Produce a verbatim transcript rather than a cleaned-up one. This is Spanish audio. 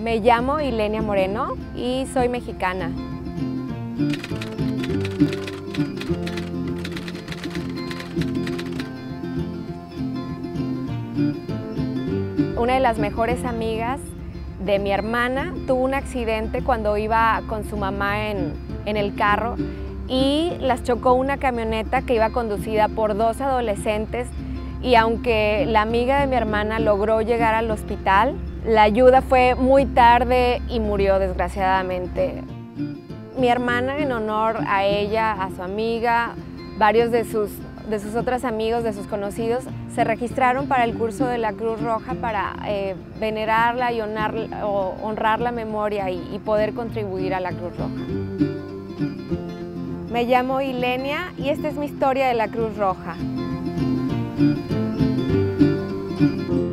Me llamo Ilenia Moreno y soy mexicana. Una de las mejores amigas de mi hermana tuvo un accidente cuando iba con su mamá en, en el carro y las chocó una camioneta que iba conducida por dos adolescentes, y aunque la amiga de mi hermana logró llegar al hospital, la ayuda fue muy tarde y murió desgraciadamente. Mi hermana, en honor a ella, a su amiga, varios de sus, de sus otros amigos, de sus conocidos, se registraron para el curso de la Cruz Roja para eh, venerarla y honrar, o honrar la memoria y, y poder contribuir a la Cruz Roja. Me llamo Ilenia y esta es mi historia de la Cruz Roja.